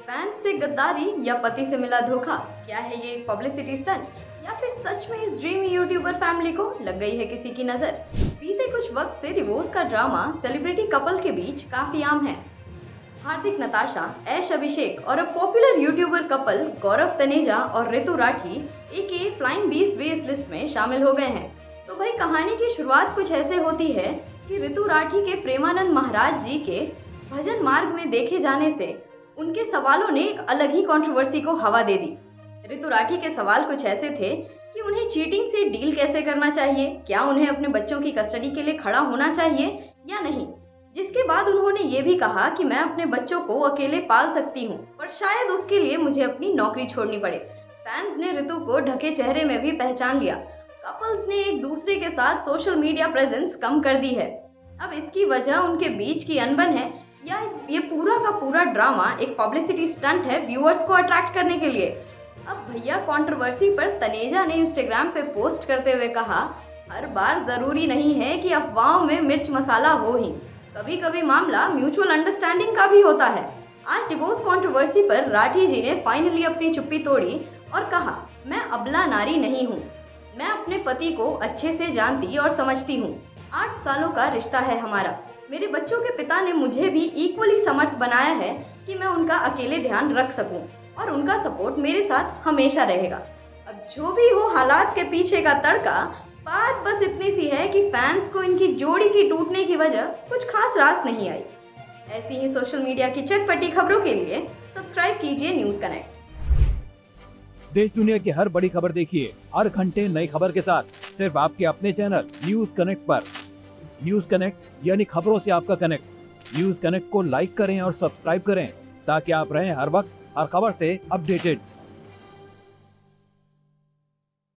Fans से गद्दारी या पति से मिला धोखा, क्या है ये पब्लिसिटी स्टंट या फिर सच में इस ड्रीमी यूट्यूबर फैमिली को लग गई है किसी की नजर। बीते कुछ वक्त से डिवोर्स का ड्रामा सेलिब्रिटी कपल के बीच काफी आम है। हार्दिक नताशा, ऐश अभिषेक और अब popular YouTuber couple Gaurav Taneja और Ritu Rathi aka Flying Beast best list में शामिल हो गए हैं। तो भाई कहानी की शुरुआत कुछ ऐसे होती है कि ऋतु राठी के प्रेमानंद महाराज जी के भजन मार्ग में देखे जाने से उनके सवालों ने एक अलग ही कंट्रोवर्सी को हवा दे दी। ऋतु राठी के सवाल कुछ ऐसे थे कि उन्हें चीटिंग से डील कैसे करना चाहिए, क्या उन्हें अपने बच्चों की कस्टडी के लिए खड़ा होना चाहिए या नहीं। जिसके बाद उन्होंने ये भी कहा कि मैं अपने बच्चों को अकेले पाल सकती हूँ, पर शायद उसके लिए मुझे अपनी नौकरी छोड़नी पड़े। फैंस ने ऋतु को ढके चेहरे में भी पहचान लिया। कपल्स ने एक दूसरे के साथ सोशल मीडिया प्रेजेंस कम कर दी है। अब इसकी वजह उनके बीच की अनबन है या ये पूरा का पूरा ड्रामा एक पब्लिसिटी स्टंट है व्यूअर्स को अट्रैक्ट करने के लिए। अब भैया कंट्रोवर्सी पर तनेजा ने इंस्टाग्राम पे पोस्ट करते हुए कहा, हर बार जरूरी नहीं है कि अफवाहों में मिर्च मसाला हो ही, कभी कभी मामला म्यूचुअल अंडरस्टैंडिंग का भी होता है। आज डिवोर्स कंट्रोवर्सी पर राठी जी ने फाइनली अपनी चुप्पी तोड़ी और कहा, मैं अबला नारी नहीं हूँ, मैं अपने पति को अच्छे से जानती और समझती हूँ। 8 सालों का रिश्ता है हमारा। मेरे बच्चों के पिता ने मुझे भी इक्वली समर्थ बनाया है कि मैं उनका अकेले ध्यान रख सकूं और उनका सपोर्ट मेरे साथ हमेशा रहेगा। अब जो भी हो हालात के पीछे का तड़का, बात बस इतनी सी है कि फैंस को इनकी जोड़ी की टूटने की वजह कुछ खास रास नहीं आई। ऐसी ही सोशल मीडिया की चटपटी खबरों के लिए सब्सक्राइब कीजिए न्यूज कनेक्ट। देश दुनिया की हर बड़ी खबर देखिए हर घंटे नई खबर के साथ सिर्फ आपके अपने चैनल न्यूज कनेक्ट पर। न्यूज कनेक्ट यानी खबरों से आपका कनेक्ट। न्यूज कनेक्ट को लाइक करें और सब्सक्राइब करें ताकि आप रहें हर वक्त हर खबर से अपडेटेड।